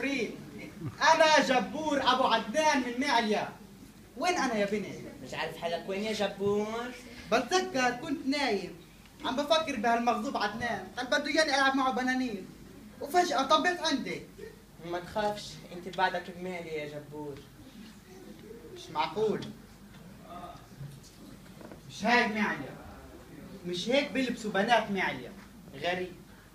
عفريت. انا جبور ابو عدنان من معليا. وين انا يا بني؟ مش عارف حالك وين يا جبور؟ بتذكر كنت نايم عم بفكر بهالمغضوب عدنان، قال بده ياني العب معه بنانين وفجأة طبيت عندي. ما تخافش انت بعدك بمالي يا جبور. مش معقول. مش هاي معليا، مش هيك بيلبسوا بنات معليا. غريب.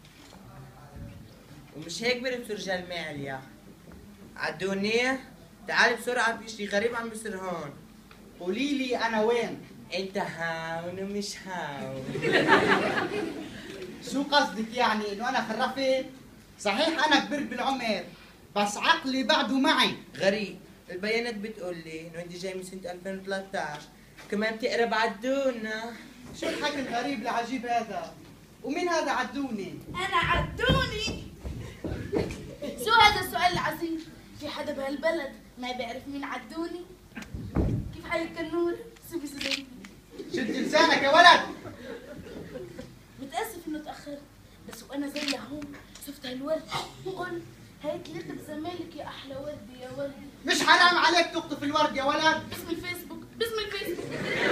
ومش هيك بيلبسوا رجال معليا. عالدنيا تعالي بسرعة، في شي غريب عم بيصير هون. قولي لي انا وين؟ انت هاون ومش هاون. شو قصدك يعني انه انا خرفت؟ صحيح انا كبرت بالعمر بس عقلي بعده معي. غريب. البيانات بتقول لي انه انت جاي من سنة 2013 كمان بتقرب عالدونا. شو الحكي الغريب العجيب هذا؟ ومين هذا عدوني؟ أنا عدوني. شو هذا السؤال العظيم؟ في حدا بهالبلد ما بيعرف مين عدوني؟ كيف حالك النور؟ شو بيصير؟ شد لسانك يا ولد. متأسف إنه تأخرت، بس وأنا زي هون شفت هالورد قلت هيك ليك بزمالك يا أحلى وردي يا وردي. مش حرام عليك تقطف الورد يا ولد؟ باسم الفيسبوك، باسم الفيسبوك.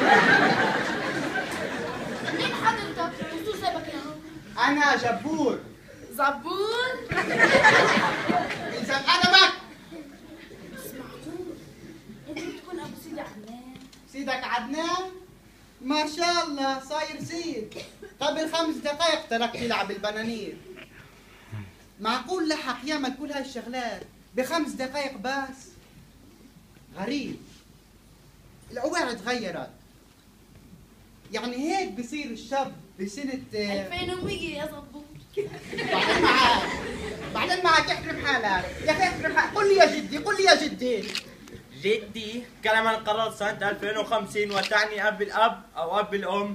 مين حضرتك؟ وشو سبك يا هون؟ انا جبور. زبور؟ الزم ادبك. مش معقول، أنت بتكون أبو سيدي عدنان. سيدك عدنان؟ ما شاء الله صاير سيد. قبل 5 دقائق تركت يلعب البنانير. معقول لحق يعمل كل هاي الشغلات ب5 دقائق بس؟ غريب. الأواعي تغيرت. يعني هيك بصير الشاب بسنة 2100 يا زبور. بعدين معك احترم حالك يا اخي، احترم حالك. قل لي يا جدي، قل لي يا جدي. جدي كلام انقرض سنة 2050 وتعني أب الأب أو أب الأم.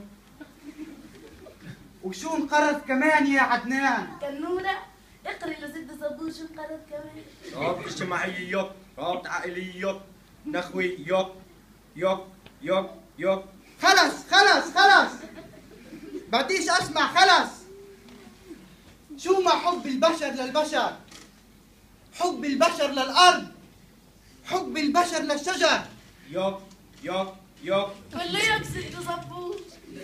وشو انقرض كمان يا عدنان؟ كنورة اقري لزد زبور شو انقرض كمان. رابط اجتماعي يوك، رابط عائلي يوك، نخوي يوك يوك يوك يوك. خلص خلص خلص، بديش اسمع. خلص. شو ما حب البشر للبشر، حب البشر للأرض، حب البشر للشجر. يوك يوك يوك. ولا ياك ست زبور.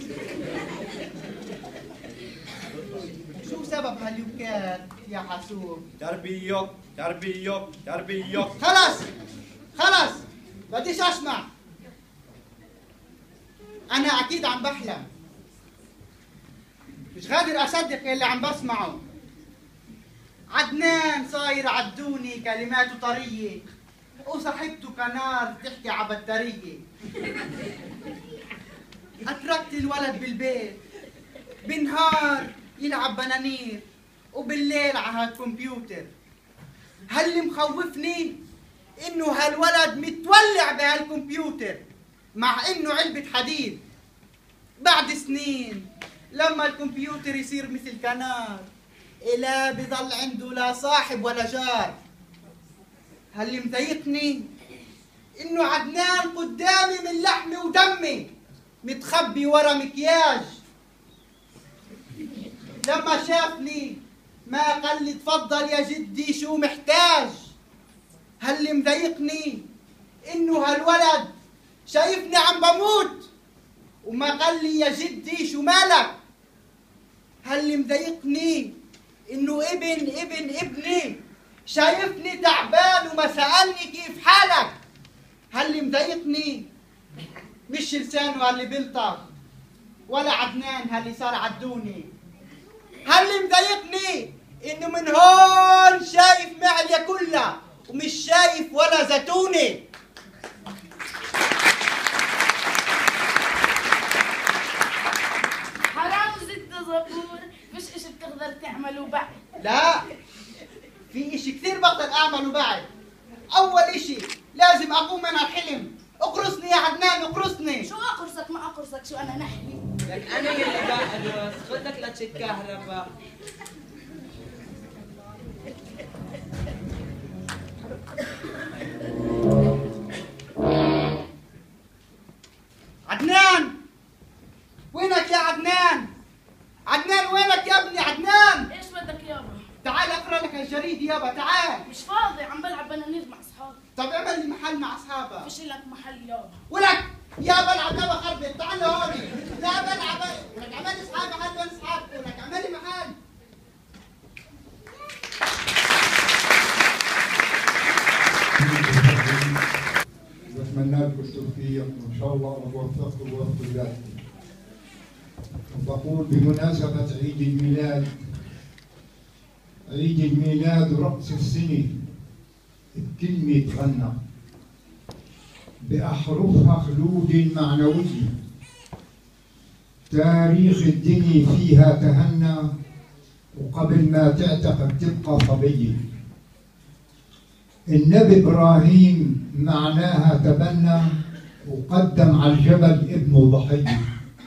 شو سبب هاليوكات يا حسوب؟ دربي يوك دربي يوك دربي يوك. خلص خلص، بديش اسمع. انا اكيد عم بحلم، مش قادر اصدق اللي عم بسمعه. عدنان صاير عدوني، كلماته طريه وصاحبته كنار تحكي عبدريه. اتركت الولد بالبيت بالنهار يلعب بنانير وبالليل على هالكمبيوتر. هاللي مخوفني انه هالولد متولع بهالكمبيوتر مع انه علبة حديد. بعد سنين لما الكمبيوتر يصير مثل كنار إلا بضل عنده لا صاحب ولا جار. هاللي مضايقني انه عدنان قدامي من لحمي ودمي متخبي ورا مكياج. لما شافني ما قال لي تفضل يا جدي شو محتاج. هاللي مضايقني انه هالولد شايفني عم بموت وما قال لي يا جدي شو مالك. هاللي مضايقني انه ابني شايفني تعبان وما سألني كيف حالك. هاللي مضايقني مش لسانه هاللي بلطق ولا عدنان هاللي صار عدوني. هاللي مضايقني انه من هون شايف معليا كلها ومش شايف ولا زيتوني. حرام زد زبور، مش اشي بتقدر تعمله بعد. لا، في اشي كثير بقدر اعمله بعد. اول اشي لازم اقوم من الحلم. اقرصني يا عدنان، اقرصني. شو اقرصك ما اقرصك، شو انا نحلي؟ لك أنا يلي بقرص، خدك لتشد كهرباء. عدنان وينك يا عدنان؟ عدنان وينك يا ابني؟ عدنان ايش بدك يابا؟ تعال اقرا لك الجريد يابا، تعال. مش فاضي. ولك يا بلعب يا بخربط تعال هوني لا بلعب ولك اعملي اصحابي حد من اصحابك ولك اعملي محل. بتمنى لكم التوفيق وان شاء الله الله يوفقكم ويوفق ذاتكم. وبقول بمناسبة عيد الميلاد، عيد الميلاد رأس السنة الكلمة تغنى بأحرفها خلود المعنوية، تاريخ الدنيا فيها تهنى وقبل ما تعتقد تبقى صبية. النبي إبراهيم معناها تبنى وقدم على الجبل ابنه ضحية،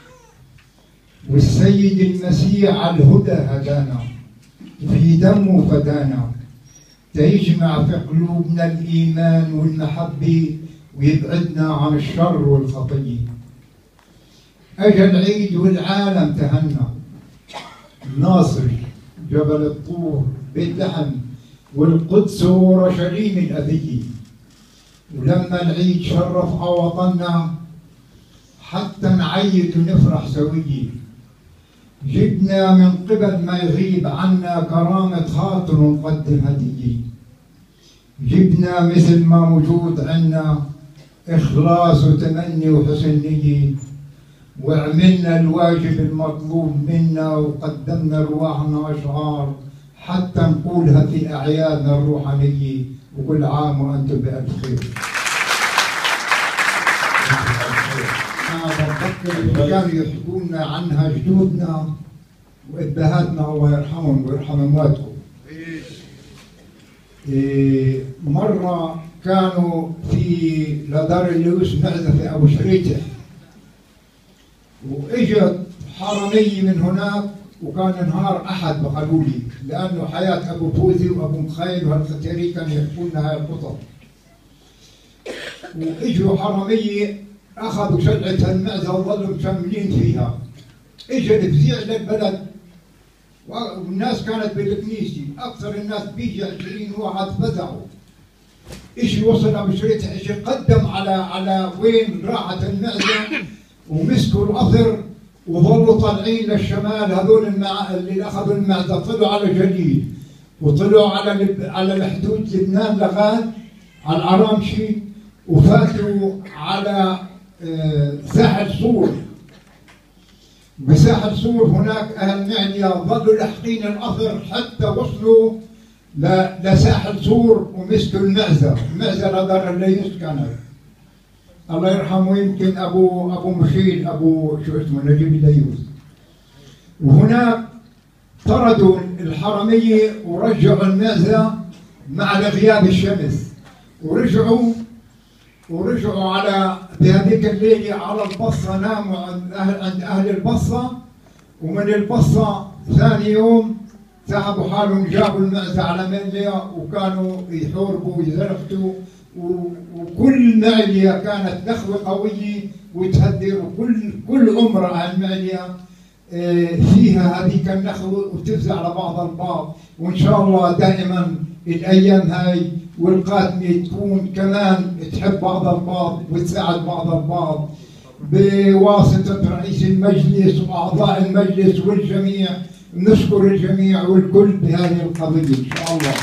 والسيد المسيح على الهدى هدانا في دمه فدانا، تيجمع في قلوبنا الإيمان والمحبة ويبعدنا عن الشر والخطية. أجا العيد والعالم تهنى، ناصر جبل الطور بيت لحم والقدس ورشليم الأبية. ولما العيد شرف وطننا حتى نعيد ونفرح سوية، جبنا من قبل ما يغيب عنا كرامة خاطر ونقدم هدية، جبنا مثل ما موجود عنا إخلاص وتمني وحسن نية، وعملنا الواجب المطلوب منا وقدمنا رواحنا أشعار حتى نقولها في أعيادنا الروحانية، وكل عام وأنتم بألف خير. أنا بفكر اللي كانوا يحكوا لنا عنها جدودنا وأبهاتنا الله يرحمهم ويرحم أمواتكم. مرة كانوا في لدار اللوز معزة في أبو شريته، وإجت حرمية من هناك، وكان نهار أحد بقالوا لي لأنه حياة أبو فوزي وأبو مخيل وهالختيري كانوا يحكوا لنا هاي القصص. وإجوا حرمية أخذوا شلعة المعزة وظلوا مكملين فيها. إجا الفزيع للبلد والناس كانت بالكنيسة، أكثر الناس بيجي 20 واحد فزعوا. إيش وصل أبو شريته إيش قدم على وين راحت المعزة، ومسكوا الأثر وظلوا طالعين للشمال. هذول اللي أخذوا المعزة طلعوا على جليل وطلعوا على الحدود لبنان لغاية على العرامشي، وفاتوا على ساحل صور. بساحل صور هناك أهل معنيا ظلوا لاحقين الأثر حتى وصلوا لساحل صور ومسكوا المعزة. المعزة لدار الليث كانت الله يرحمه، يمكن أبو مخيل أبو شو اسمه نجيب الليث. وهناك طردوا الحرمية ورجعوا المعزة مع غياب الشمس، ورجعوا على بهذيك الليلة على البصة، ناموا عند أهل البصة. ومن البصة ثاني يوم سحبوا حالهم جابوا المعزة على ماليا، وكانوا يحوربوا ويزرفتوا، وكل معلية كانت نخوة قوية وتهدر، وكل عمر أهل معليا فيها هذيك النخوة وتفزع على بعض البعض. وإن شاء الله دائما الأيام هاي والقادمة تكون كمان تحب بعض البعض وتساعد بعض البعض بواسطة رئيس المجلس وأعضاء المجلس والجميع. نشكر الجميع والكل بهذه القضية إن شاء الله.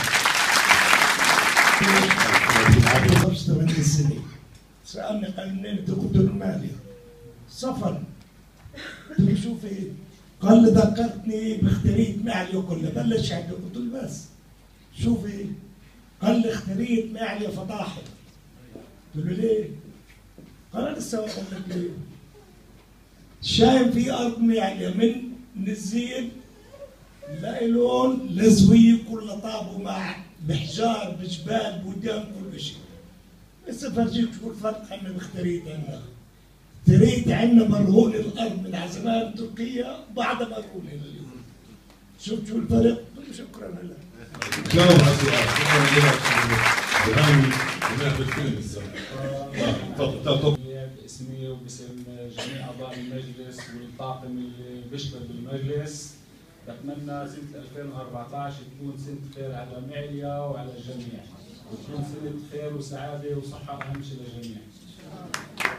85 سنة سألني قال منين انت كنت المالية؟ صفر. قلت له شوف ايه؟ قال لي ذكرتني باختريت معلية كلها، بلش يحكي قلت له بس شوف ايه؟ قال لي اختريت معلية فضاحي. قلت له ليه؟ قال لسه اقول لك ليه؟ شايف في ارض معلية من نزيل لإلون لزوية كلها طابوا مع بحجار بجبال بوديان كل شيء. بس افرجيك شو الفرق احنا باختريت عندنا. اختريت عندنا مرهون الارض من زمان تركيا بعدها مرهونه لليوم. شوف شو الفرق؟ شكرا لك. جاوب على السؤال، شكرا لك. هناك الفيلم الصراحه. تفضل. باسمي وباسم جميع اعضاء المجلس والطاقم اللي بيشتغل بالمجلس، بتمنى سنة 2014 تكون سنة خير على معليا وعلى الجميع، وتكون سنة خير وسعادة وصحة أهم شيء للجميع.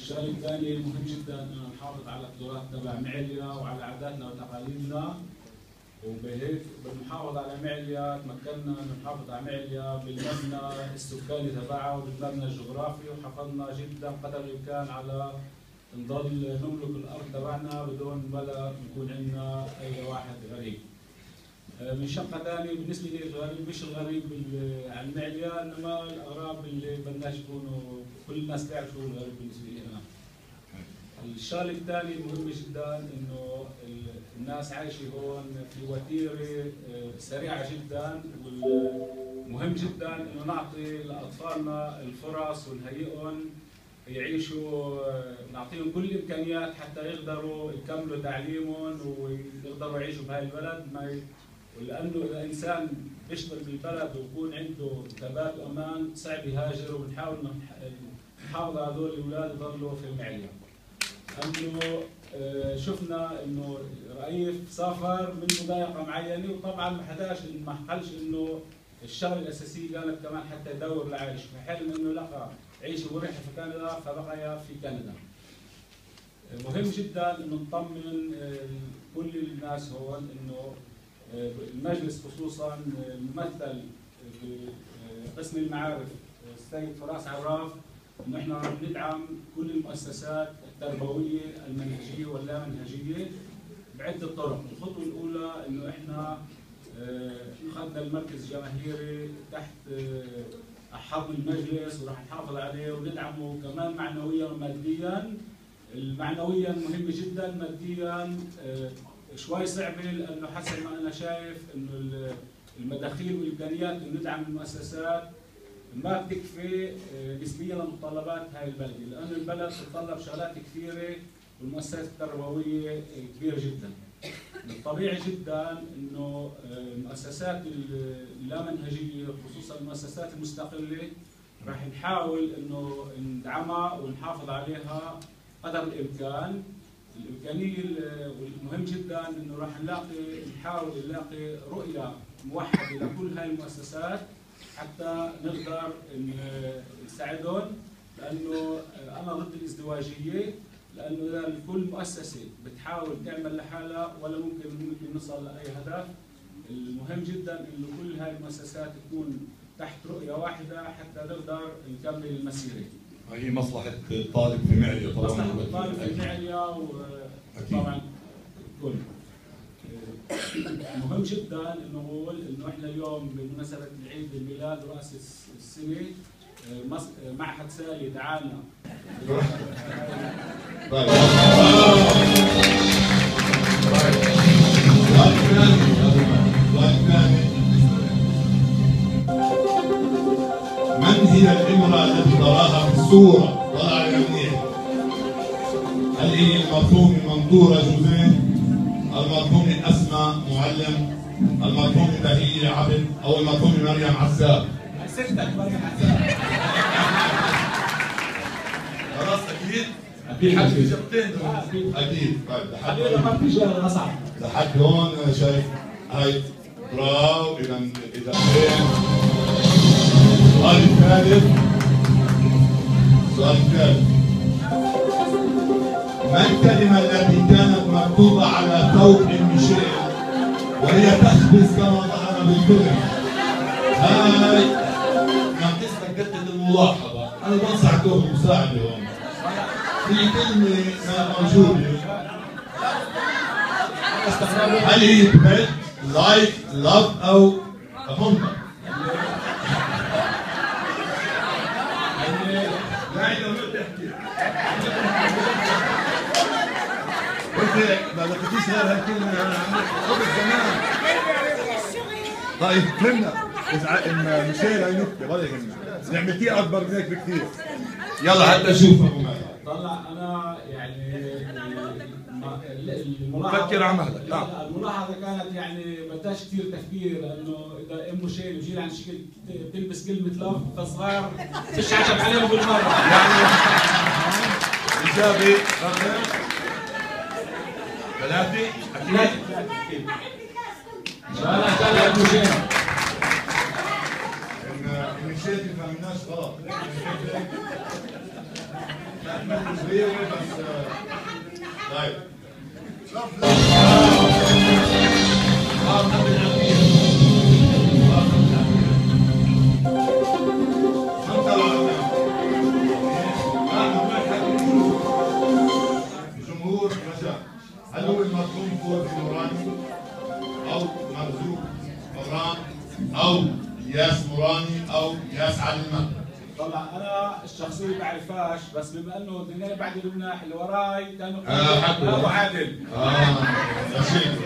الشغله الثانيه مهم جدا ان نحافظ على التراث تبع معليا وعلى عاداتنا وتقاليدنا، وبهيك بالمحافظه على معليا تمكنا ان نحافظ على معليا بالمبنى السكاني تبعها وبالمبنى الجغرافي، وحافظنا جدا قدر الامكان على نضل نملك الارض تبعنا بدون ولا يكون عندنا اي واحد غريب. من شقه ثانيه بالنسبه لي الغريب مش الغريب عن معليا، انما الاغراب اللي بدناش يكونوا كل الناس تعرف شو الغريب بالنسبه لي انا. الشغله الثانيه المهمه جدا انه الناس عايشه هون في وتيره سريعه جدا، والمهم جدا انه نعطي لاطفالنا الفرص ونهيئهم يعيشوا، نعطيهم كل الامكانيات حتى يقدروا يكملوا تعليمهم ويقدروا يعيشوا بهاي البلد. لانه اذا انسان بيشتغل بالبلد ويكون عنده ثبات وامان صعب يهاجر، وبنحاول نحافظ على هذول الاولاد يضلوا في المعيه. انه شفنا انه رئيف سافر من مضايقه معينه، وطبعا ما حلش انه الشغله الاساسيه كانت كمان حتى يدور لعيش، فحلم انه لقى عيشه مريحه في كندا فبقى في كندا. مهم جدا انه نطمن كل الناس هون انه المجلس خصوصا الممثل بقسم المعارف السيد فراس عراف، انه احنا ندعم كل المؤسسات التربويه المنهجيه واللامنهجيه بعده طرق. الخطوه الاولى انه احنا اخذنا المركز الجماهيري تحت حضن المجلس وراح نحافظ عليه وندعمه كمان معنويا وماديا. المعنويا مهم جدا، ماديا شوي صعبه لانه حسب ما انا شايف انه المداخيل والامكانيات انه ندعم المؤسسات ما بتكفي نسبيا لمتطلبات هاي البلد، لانه البلد تتطلب شغلات كثيره والمؤسسات التربويه كبيره جدا. طبيعي جدا انه المؤسسات اللامنهجيه خصوصا المؤسسات المستقله راح نحاول انه ندعمها ونحافظ عليها قدر الامكان. الامكانيه والمهم جدا انه راح نحاول نلاقي رؤيه موحده لكل هاي المؤسسات حتى نقدر نساعدهم، لانه انا ضد الازدواجيه، لانه اذا كل مؤسسه بتحاول تعمل لحالها ولا ممكن نوصل لاي هدف. المهم جدا انه كل هاي المؤسسات تكون تحت رؤيه واحده حتى نقدر نكمل المسيره. هي مصلحه الطالب في معليا طبعا. مصلحه الطالب في معليا وطبعا كل. مهم جدا انه نقول انه احنا اليوم بمناسبه العيد الميلاد راس السنه معهد سالي دعانا. من هي الامرأة التي تراها في الصورة؟ طلع منيح. هل هي المرحومة منظورة جوزين؟ المرحومة أسماء معلم؟ المرحومة بهية عبد؟ أو المرحومة مريم عساب؟ ستك مريم عساب. خلاص أكيد؟ في حد في إجابتين؟ أكيد. طيب لحد هون أنا شايف هاي براو. إذا إجابتين. السؤال الثالث. ما الكلمة التي كانت مكتوبة على ثوب ميشيل وهي تخبز كما ظهر بالفيلم؟ هاي ناقصنا دقة الملاحظة، أنا بنصحكم بالمساعدة هون. في كلمة ما موجودة. هل هي بيت، لايك، لاف أو هونكر؟ ما لقيتيش غير هالكلمة يا عمي قبل زمان. طيب فهمنا إن ميشيل هي نكتة ولا يهمنا، عملتيه أكبر من هيك بكثير. يلا حتى نشوف أبو مالك. طلع أنا يعني فكر عملك. الملاحظة كانت يعني ما بدهاش كثير تفكير، لأنه إذا أم ميشيل بيجي عن شكل تلبس كلمة لاف فصغار مش عجب عليهم بالمرة. يعني إجابة ثلاثة أكيد. لا ميشيل. ميشيل ما فهمناش غلط. صغيرة بس طيب جمهور رجاء، هل هو المرحوم فوزي نوراني او مرزوق فران او ياس موراني او ياس علي المهدي؟ طبعا انا الشخصيه ما بعرفهاش، بس بما انه الاثنين بعد المناح اللي وراي كانوا ابو عادل. رشيد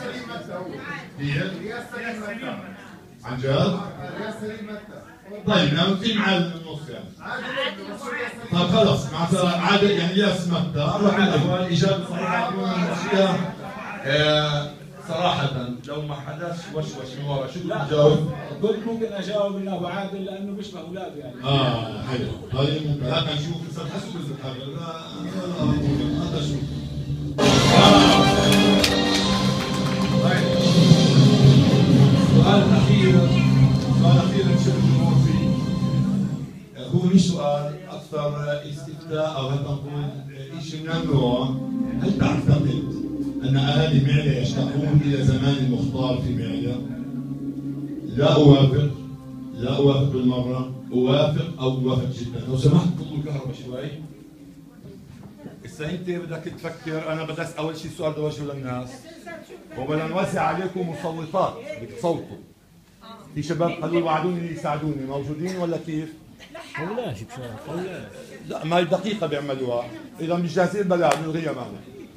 عن جد؟ طيب ناويين على النص يعني. طيب خلص مع عادل يعني ياس متى الرقم الاجابه صحيحه صراحة لو ما حدث وشوش من ورا شو بدك تجاوب؟ قلت ممكن اجاوب انه ابو عادل لانه بيشبه اولاده يعني. حلو. طيب هات نشوف استاذ حسن بزك هذا شو؟ طيب السؤال الأخير نشوف الجمهور فيه. هو مش سؤال أكثر استفتاء أو هل نقول شيء من النوع. هل تعتقد أن أهالي معلة يشتاقون إلى زمان المختار في معلة؟ لا أوافق بالمرة، أوافق أو أوافق جدا. لو سمحت طلوا الكهرباء شوي. هسه أنت بدك تفكر، أنا بدي أول شيء السؤال بدي أوجهه للناس. وبدنا نوزع عليكم مصوتات بدك تصوتوا. في شباب قالوا وعدوني يساعدوني، موجودين ولا كيف؟ فولاش بشرف فولاش. لا ما دقيقة بيعملوها، إذا مش جاهزين بلا نلغيها معنا.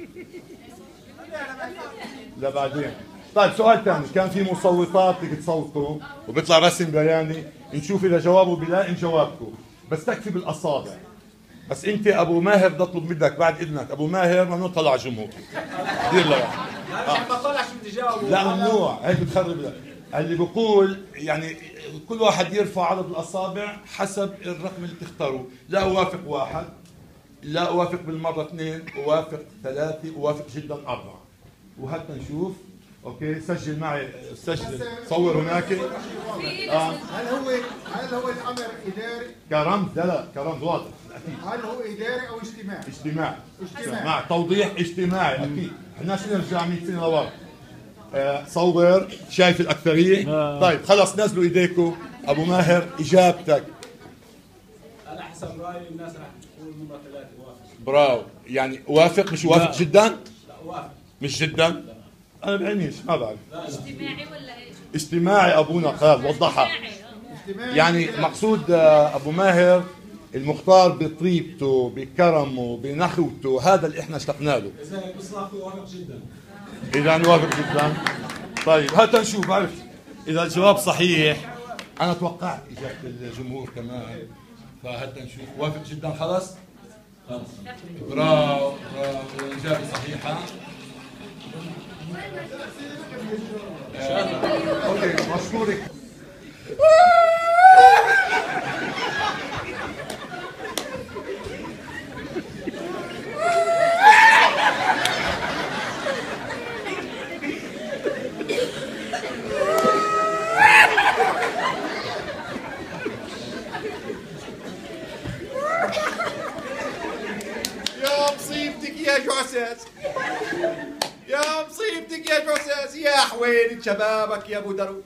لا بعدين. طيب سؤال ثاني، كان في مصوتات بدك تصوتوا وبيطلع رسم بياني، نشوف اذا جوابه بلائم جوابكم، بس تكفي بالاصابع. بس انت ابو ماهر بدي اطلب منك بعد اذنك، ابو ماهر ممنوع تطلع جمهور. دير لك. ما بطلعش بدي جاوب. لا ممنوع، هيك بتخرب لك. اللي بقول يعني كل واحد يرفع عدد الاصابع حسب الرقم اللي بتختاره، لا اوافق 1، لا اوافق بالمره 2، اوافق 3، اوافق جدا 4. وحتى نشوف. اوكي سجل معي، سجل صور هناك. هل هو الامر اداري؟ كرمز؟ لا كرمز واضح اكيد. هل هو اداري او اجتماعي؟ مع توضيح اجتماعي اكيد، احنا نرجع 100 سنه لورا. صور، شايف الاكثريه؟ طيب خلص نزلوا ايديكم. ابو ماهر اجابتك؟ انا حسب رايي الناس راح تقول مره 3 اوافق. براو، يعني اوافق مش اوافق جدا؟ لا اوافق. مش جدا؟ انا بعينيش ما بعرف. اجتماعي ولا ايش؟ اجتماعي ابونا قال وضحها. يعني مقصود ابو ماهر المختار بطيبته بكرمه بنخوته، هذا اللي احنا اشتقنا له. اذا بصراحه اوافق جدا. اذا نوافق جدا. طيب هات نشوف. عرفت اذا الجواب صحيح، انا توقعت اجابه الجمهور كمان، فهات نشوف. وافق جدا. خلص برافو الاجابه صحيحه. اوكي مشكورك. يا مصيبتك يا جعساس، يا مصيبتك يا جعساس، يا حويلة شبابك يا ابو دروك،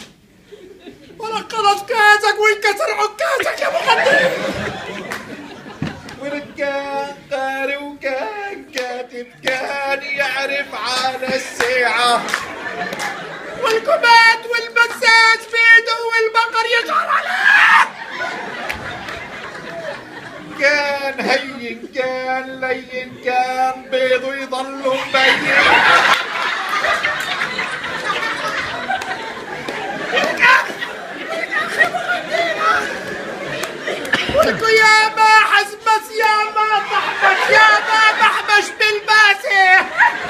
ونقرت كاسك وانكسر عكازك يا مقدم. ولكان قاري وكان كاتب، كان يعرف على الساعة، والكبات والبساس بيده والبقر يشعر عليه. كان هين كان لين، كان بيضه يضل مبين. ولكو يا ما حسبس، يا ما طحبس، يا ما بحبش بالباسه.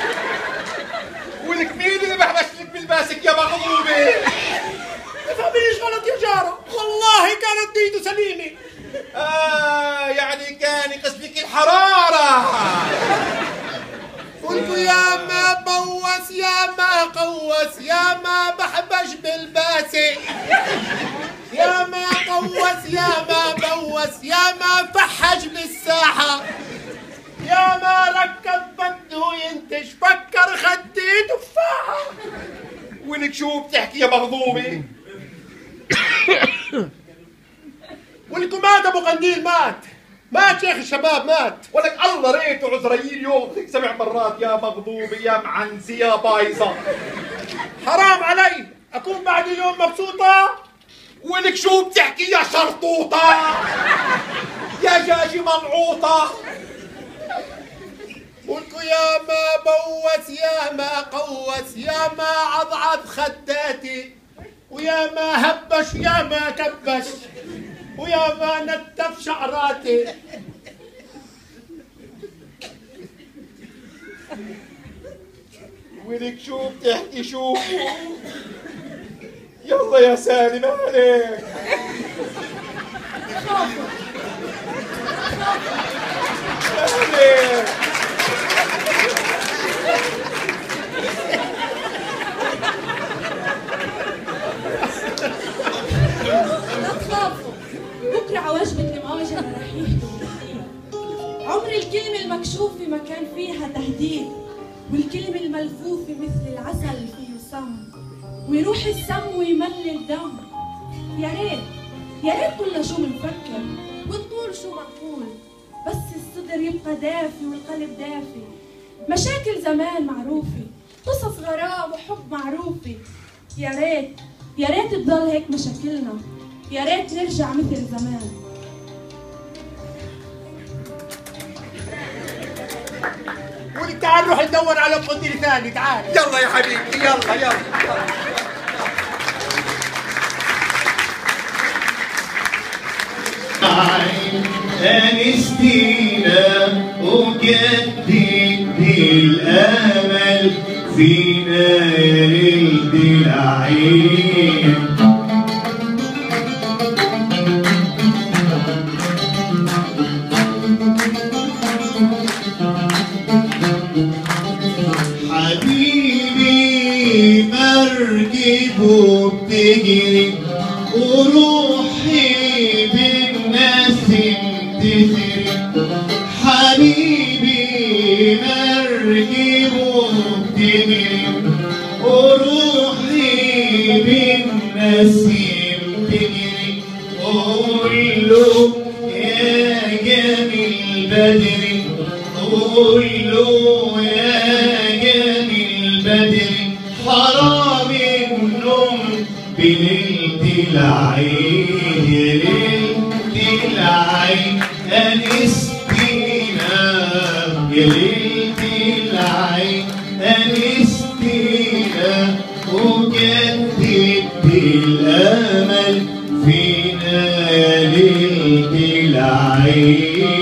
ولك مين اللي بحبش لك بالباسك يا مغلوبه؟ ما تفهمينيش غلط يا جاره، والله كانت نيته سليمه. يعني كان يقصدك الحراره. قلت يا ما بوس، يا ما قوس، يا ما بحبش بالباسه، يا ما قوس، يا ما بوس، يا ما فحل حجم الساحة. يا ما ركب بده ينتج فكر خدي تفاحة. ولك شو بتحكي يا مغضوبة؟ ولكم مات ابو قنديل مات شيخ الشباب مات. ولك الله ريته عزرائيل يوم 7 مرات يا مغضوبة يا معنسي يا بايظة. حرام علي اكون بعد اليوم مبسوطة. ولك شو بتحكي يا شرطوطة يا جاجي ممعوطة. ولكو يا ما بوس يا ما قوس يا ما عضعض خداتي ويا ما هبش يا ما كبش ويا ما نتف شعراتي. ولك شو بتحكي شو؟ يلا يا سالم عليك. عليك لا تخافوا، بكره عواجبك المواجهه رح يهدوا. عمر الكلمه المكشوفه ما كان فيها تهديد، والكلمه الملفوفه مثل العسل فيه سم، ويروح السم ويملي الدم. يا ريت كلنا شو منفكر ونقول شو معقول، بس الصدر يبقى دافي والقلب دافي. مشاكل زمان معروفه، قصص غرام وحب معروفه. يا ريت تضل هيك مشاكلنا، يا ريت نرجع مثل زمان. ولك تعال نروح ندور على قنديل ثاني. تعال يلا يا حبيبي يلا. أنستينا وجدد الأمل فينا يا ليل العين. حبيبي مركبه بتجري وروحي تثري. حبيبي مركبه بتجري وروحي بالنسيم تجري. قول له يا جميل بدري، قول له يا جميل بدري، حرام النوم بليلة العين يا ليلة العين. أنستينا يا ليلة العين أنستينا وجدد الأمل فينا يا ليلة العين.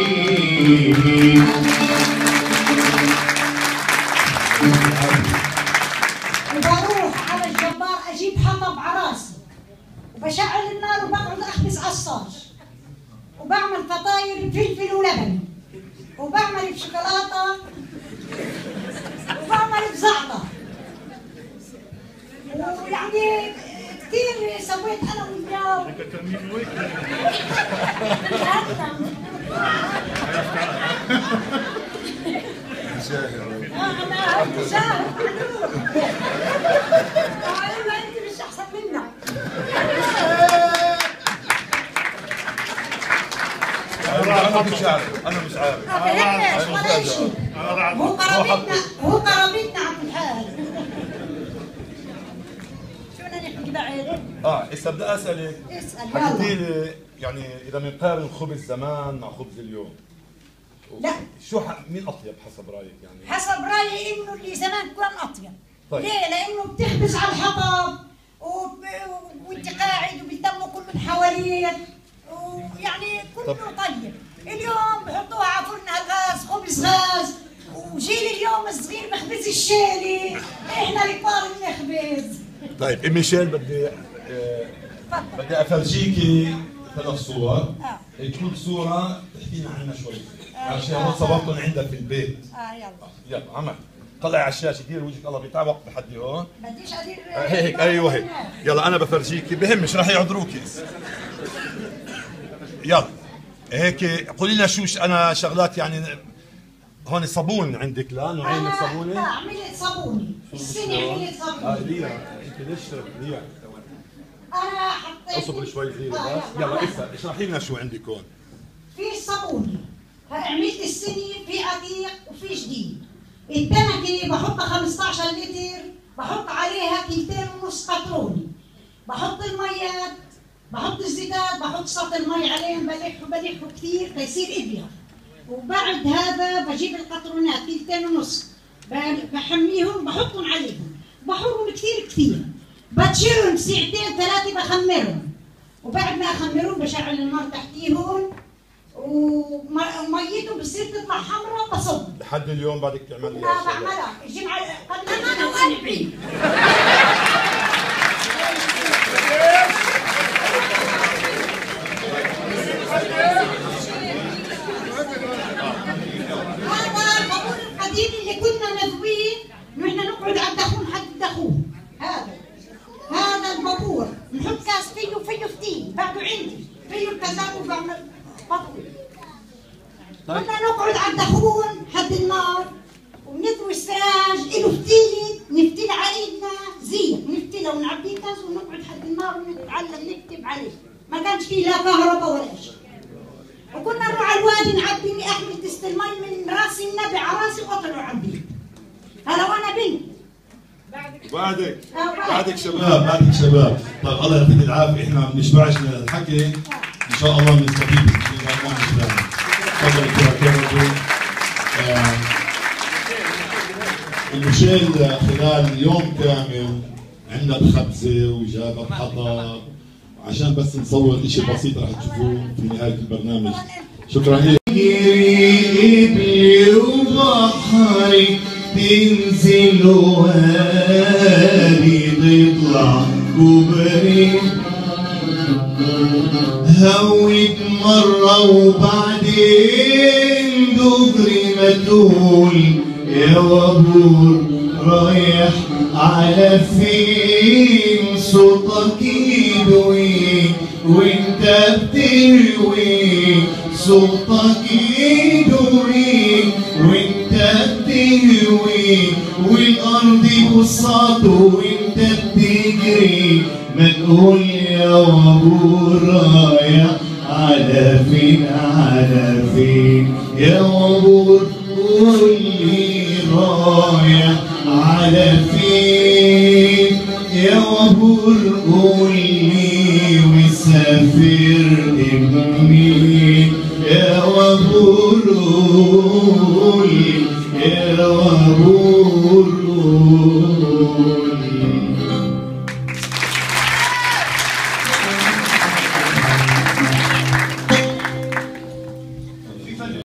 وبروح على الجبار اجيب حطب عراسي وبشعل النار وبقعد اخبز عصاج وبعمل فطاير بفلفل ولبن وبعمل بشوكولاته وبعمل بزعتر ويعني كثير سويت انا وياه. انت مش احسن منا. انا مش عارف ولا شيء. هو قرابتنا عبد الحال. شو بدنا نحكي بعد؟ هسه بدي اسالك. اسال حكيتي لي يعني اذا بنقارن خبز زمان مع خبز اليوم. لا مين اطيب حسب رايك يعني؟ حسب رايي انه اللي زمان كان اطيب. طيب. ليه؟ لانه بتخبز على الحطب وانت قاعد وبيتموا كل من حواليك ويعني كله طيب. اليوم بحطوها على فرن الغاز خبز غاز وجيل اليوم الصغير بخبز الشيلي. احنا الكبار بنخبز. طيب ام ميشيل بدي افرجيكي 3 صور. كل صورة تحكينا عنها شوي عشان هون صورتهم عندك في البيت. يلا عمل طلعي على الشاشة ديري وجهك الله بيتعب وقت لحد هون. بديش ادير هيك ايوه هيك. يلا انا بفرجيكي بهمش راح يعذروكي. يلا هيك قولي لنا شو انا شغلات يعني هون صابون عندك لا نوعين من الصابونه؟ لا عملت صابوني السنه عملت صابوني ليا انت ليش ليا انا حطيت اصبر شوي صغيره بس يلا اسا اشرحي لنا شو عندك هون في صابوني عملت السنه في عتيق وفي جديد التنكه بحطها 15 لتر بحط عليها 2.5 قطروني بحط الميات بحط الزيتات بحط صوت المي عليهم بلحه كثير ليصير ابيض وبعد هذا بجيب القطرونات 2.5 بحميهم بحطهم عليهم بحرهم كثير بتشيلهم ساعتين 3 بخمرهم وبعد ما اخمرهم بشعل النار تحتيهم وميتهم بتصير تطلع حمراء بصب لحد اليوم بعدك تعملي لا بعملها الجمعه قبل ما وانا بعيد هذا البابور القديم اللي كنا نذويه نحن نقعد على الدخون حد الدخون هذا البابور نحط كاس فيه فتيل بعده عندي فيه الكذاب وبعمل بطل كنا نقعد على الدخون حد النار ونذوي السراج له فتيله نفتيل على ايدنا زيت نفتيله ونعبيه كاس ونقعد حد النار ونتعلم نكتب عليه ما كانش فيه لا كهرباء ولا شيء وكنا نروح على الوادي نعبي احمل دست المي من راس النبي على راسي واطلع عبيه هذا وانا بنت بعدك شباب طيب الله يعطيك العافيه احنا ما بنشبعش من الحكي ان شاء الله بنستفيد من البرنامج تفضل دكتور المشيل خلال يوم كامل عندنا بخبزه وجابت حطب عشان بس نصور شيء بسيط رح تشوفوه في نهايه البرنامج شكرا لك قبلي وبحري تنزل وهادي تطلع كبري هوت مرة وبعدين دغري ما تقول يا وابور رايح على فين صوتك يدوي وانت بتروي صوتك يدوي وانت بتروي والارض بساط وانت بتجري ما تقول يا وابور رايح على فين يا وابور قول لي رايح على فين يا وابور قول لي وسافر بمين يا وابور قول لي يا وابور